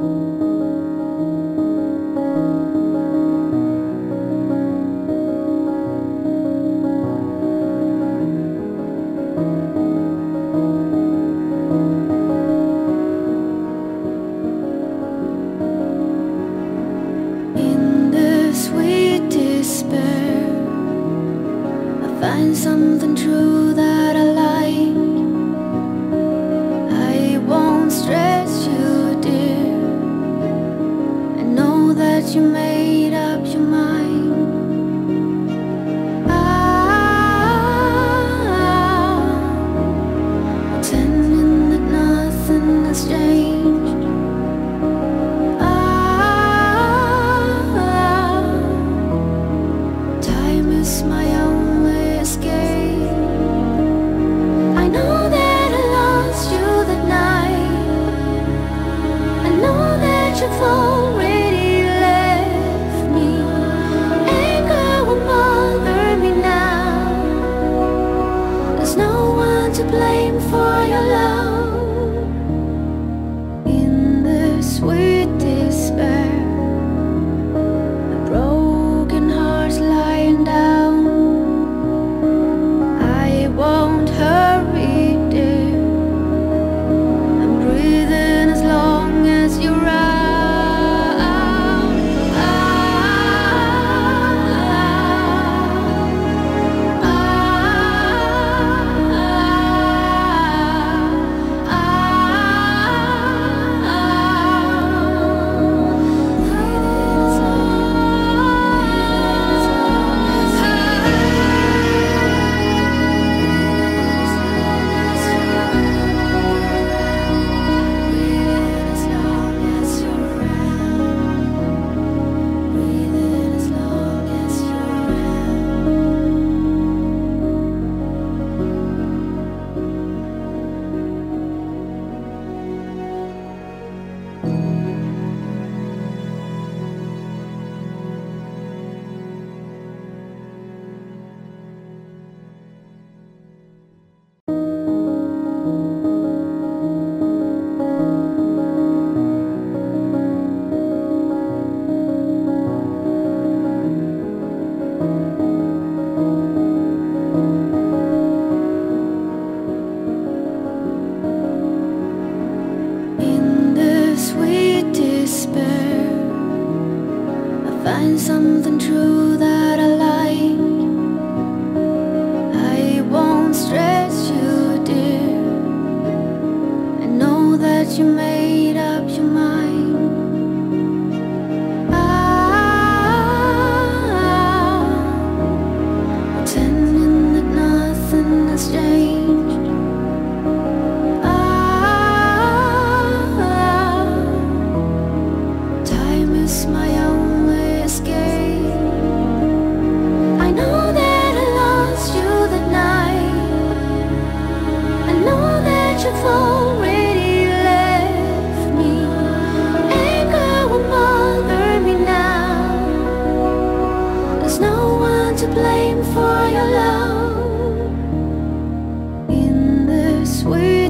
Find something true that I like. I won't stress you, dear. I know that you made up your mind. Pretending that nothing has changed. Time is my only escape. I know that I lost you that night. I know that you've already left me. Anger won't bother me now. There's no one to blame for your love. In the sweet despair, a broken heart's lying down. I won't hurry, dear. I'm breathing as long as you're around. Find something true that I like. I won't stress you, dear. I know that you made up your mind. Pretending that nothing has changed. Time is my only escape. I know that I lost you that night. I know that you've already left me. Anger won't bother me now. There's no one to blame for your love. In the sweet